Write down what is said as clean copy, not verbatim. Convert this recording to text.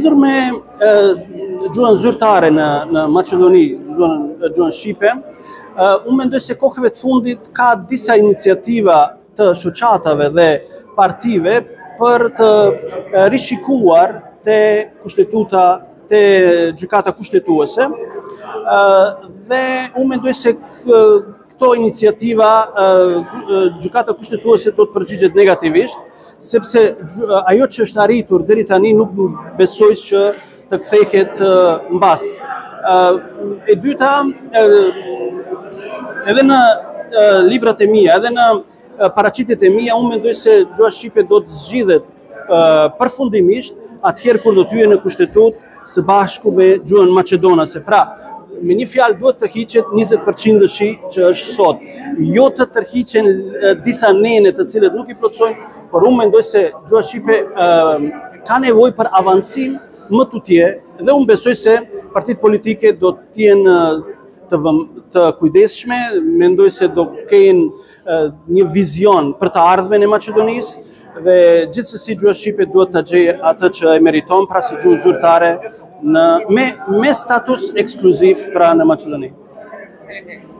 Lidhur me gjuhën zyrtare në Maqedoni, gjuhën shqipe, unë mendoj se kohëve të fundit ka disa iniciativa të shoqatave dhe partive për të rishikuar te kushtetuta, te gjykata kushtetuese, dhe unë mendoj se këto iniciativa gjykata kushtetuese do të përgjigjet negativisht, sepse ajo që është arritur deri tani nuk besoj që të kthehet mbas. E dyta, edhe në librat e mia, edhe në paraqitjet e mia, unë mendoj se gjuha shqipe do të zgjidhet përfundimisht atëherë kur do të hyjë në kushtetutë së bashku me gjuhën maqedonase. Pra, me një fjalë duhet të hiqet 20% shi që është sot. Jo të tërhiqen disa nene të cilët nuk i plotësojnë, por unë mendoj se gjuha shqipe ka nevojë për avancim më tutje dhe unë besoj se partitë politike do të jenë të kujdesshme, mendoj se do kenë një vizion për të ardhmen e Maqedonisë dhe gjithsesi gjuha shqipe duhet ta gjejë atë që e meriton, pra si gjuhë zyrtare me status ekskluziv pra në Maqedoni.